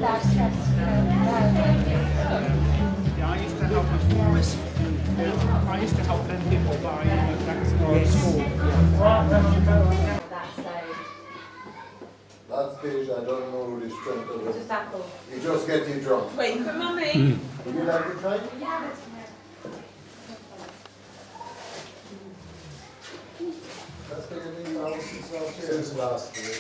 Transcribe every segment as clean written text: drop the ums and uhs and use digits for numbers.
I used to help I used to help them people buy back to school. That stage, I don't know the strength of it. Just apple. You just get you drunk. Wait for mummy. Would you like to try? Yeah. That's been a new house since last year. Since last year.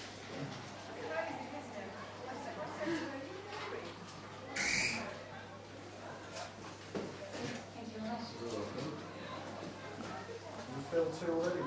You feel too ready,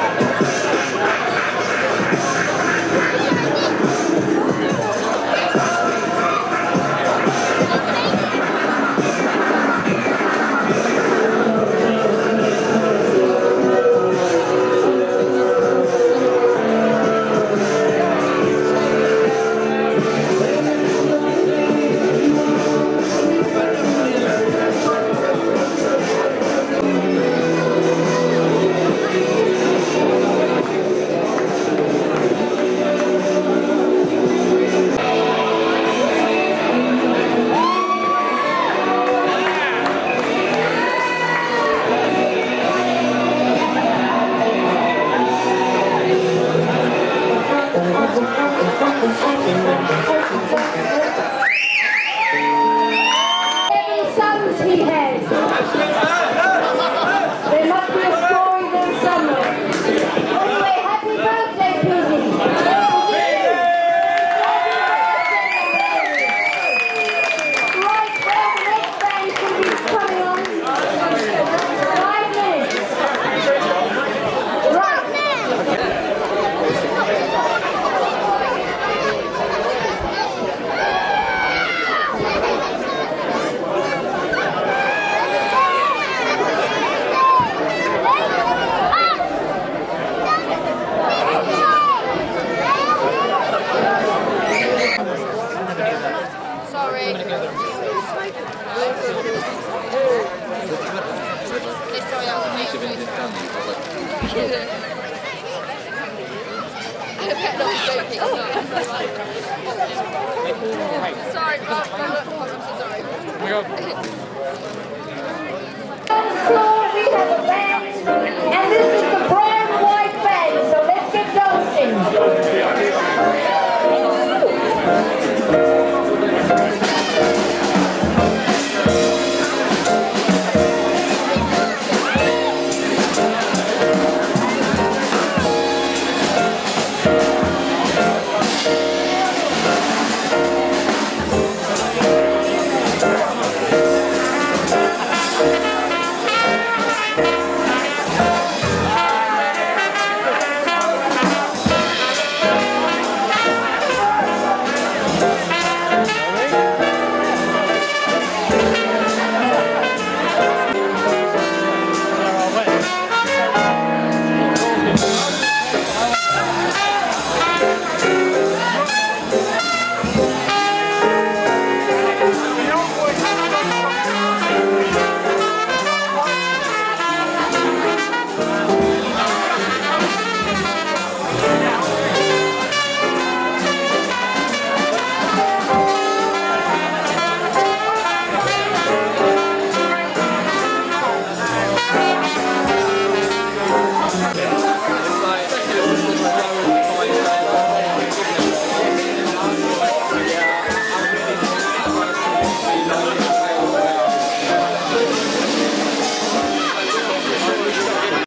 Sorry, I'm so sorry. We have a band, and this is the brown and white band, so let's get dancing.